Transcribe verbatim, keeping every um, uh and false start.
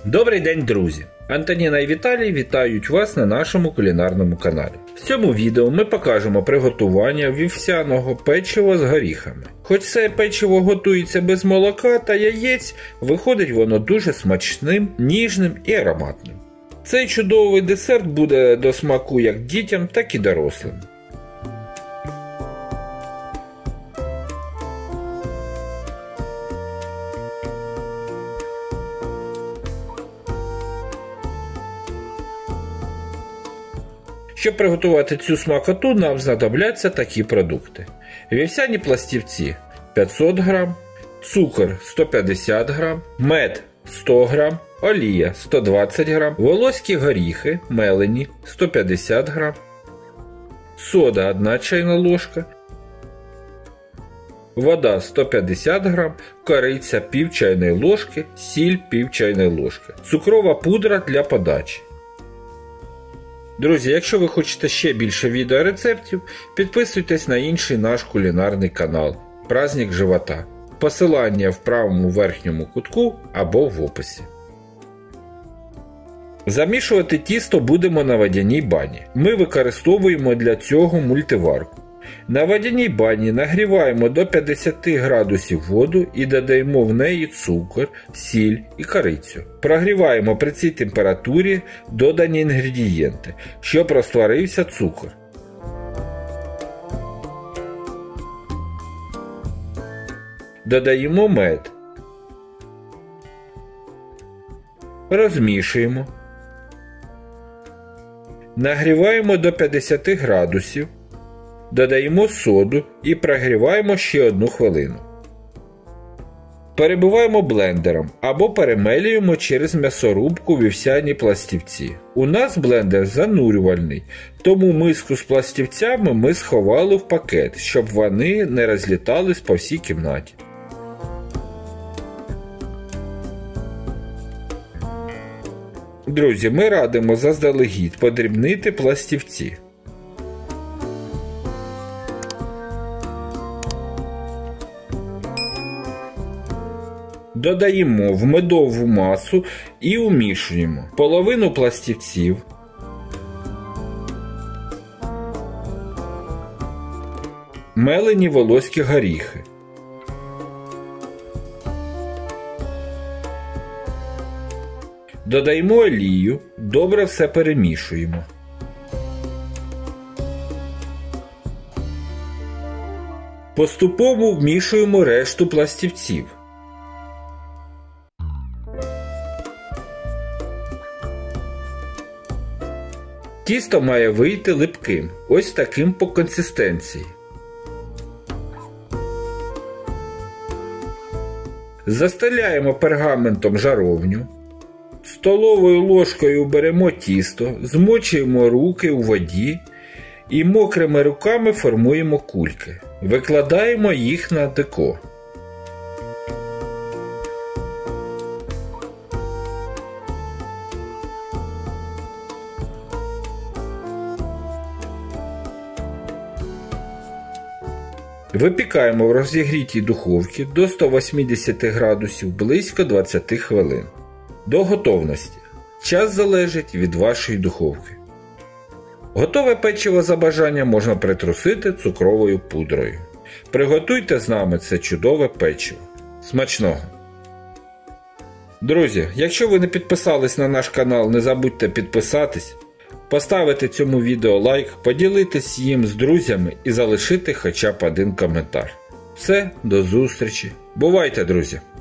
Добрий день, друзі! Антоніна і Віталій вітають вас на нашому кулінарному каналі. В цьому відео ми покажемо приготування вівсяного печива з горіхами. Хоч це печиво готується без молока та яєць, виходить воно дуже смачним, ніжним і ароматним. Цей чудовий десерт буде до смаку як дітям, так і дорослим. Щоб приготувати цю смакоту, нам знадобляться такі продукти. Вівсяні пластівці п'ятсот грам, цукор сто п'ятдесят грам, мед сто грам, олія сто двадцять грам, волоські горіхи мелені сто п'ятдесят грам, сода одна чайна ложка, вода сто п'ятдесят грам, кориця пів чайної ложки, сіль пів чайної ложки, цукрова пудра для подачі. Друзі, якщо ви хочете ще більше відеорецептів, підписуйтесь на інший наш кулінарний канал «Праздник живота». Посилання в правому верхньому кутку або в описі. Замішувати тісто будемо на водяній бані. Ми використовуємо для цього мультиварку. На водяній бані нагріваємо до п'ятдесят градусів воду і додаємо в неї цукор, сіль і корицю. Прогріваємо при цій температурі додані інгредієнти, щоб розтворився цукор. Додаємо мед. Розмішуємо. Нагріваємо до п'ятдесят градусів. Додаємо соду і прогріваємо ще одну хвилину. Перебиваємо блендером або перемелюємо через м'ясорубку вівсяні пластівці. У нас блендер занурювальний, тому миску з пластівцями ми сховали в пакет, щоб вони не розлітались по всій кімнаті. Друзі, ми радимо заздалегідь подрібнити пластівці. Додаємо в медову масу і умішуємо половину пластівців, мелені волоські горіхи, додаємо олію, добре все перемішуємо. Поступово вмішуємо решту пластівців. Тісто має вийти липким, ось таким по консистенції. Застеляємо пергаментом жаровню. Столовою ложкою беремо тісто, змочуємо руки у воді і мокрими руками формуємо кульки. Викладаємо їх на деко. Випікаємо в розігрітій духовці до ста вісімдесят градусів близько двадцять хвилин. До готовності. Час залежить від вашої духовки. Готове печиво за бажанням можна притрусити цукровою пудрою. Приготуйте з нами це чудове печиво. Смачного! Друзі, якщо ви не підписались на наш канал, не забудьте підписатись, поставити цьому відео лайк, поділитись їм з друзями і залишити хоча б один коментар. Все, до зустрічі. Бувайте, друзі!